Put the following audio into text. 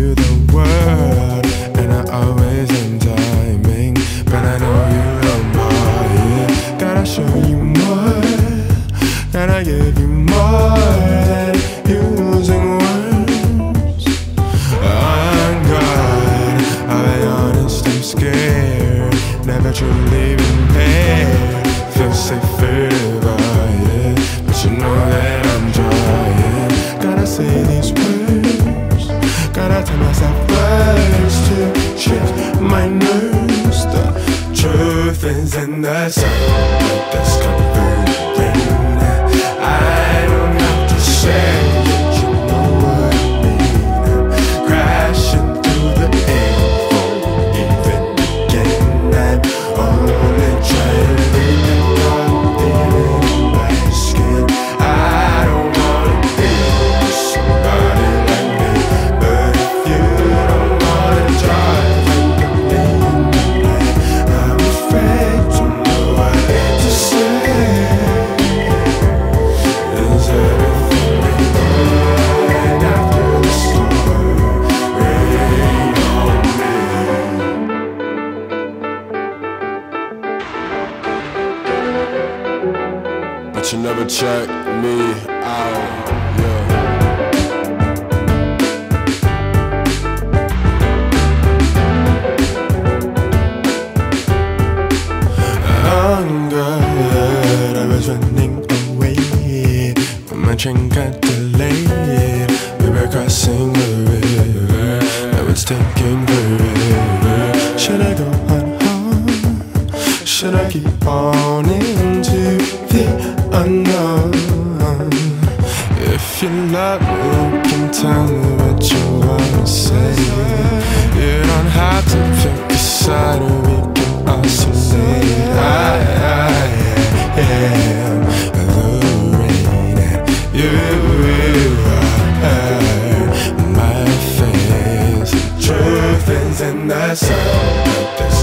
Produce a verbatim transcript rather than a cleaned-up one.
you the world, and I always am timing, but I know you don't mind. Gotta show you more, gotta give you more than using words. I'm God, I'll be honest, I'm scared, never truly been there. Feel safer by it, but you know that I'm trying. Gotta say these words, gotta tell myself words to trick my nerves. The truth is in the sound of discovering. I don't have to say it, you know what I mean. I'm crashing through the air before you even begin. I'm only trying to be comfortable in my skin. I don't wanna be with somebody like me, but if you don't wanna drive like a million, I'm afraid to know what to say. Is everything right after the storm? Rain on me, but you never check me out, yeah. I'm good, I was running away when my train got delayed. We were crossing the river, now it's taking forever. Should I go on home? Should I keep on into the unknown? If you love me, you can tell me what you wanna say. You don't have to pick a side, or we can oscillate. I, I am the rain, and you are my face. The truth is in the sound of this